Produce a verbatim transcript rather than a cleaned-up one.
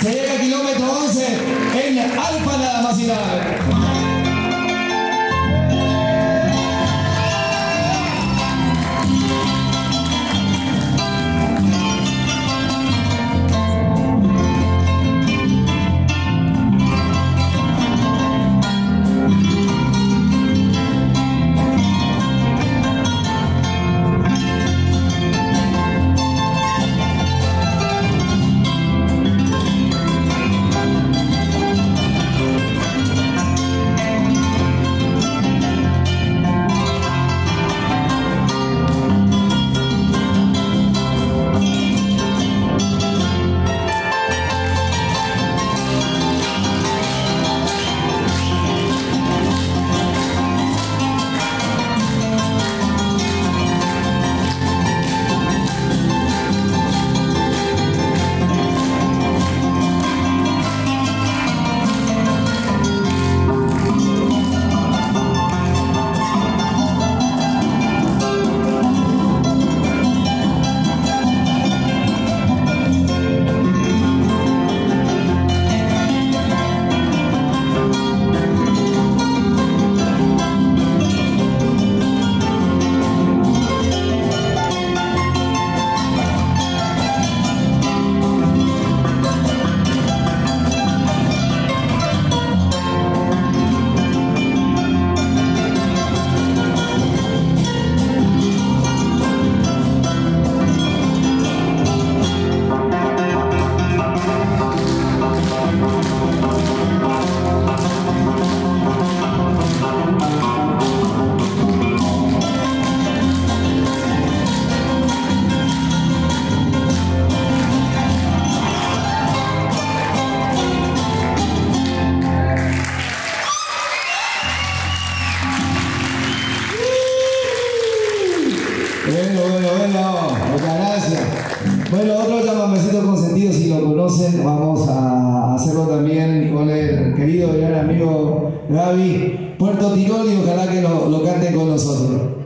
Se llega al kilómetro once en Alfa, nada más y nada menos. Bueno, bueno, bueno, muchas gracias. Bueno, otro llamamecito consentido, si lo conocen, vamos a hacerlo también con el querido y gran amigo Gaby Puerto Tirol, y ojalá que lo, lo canten con nosotros.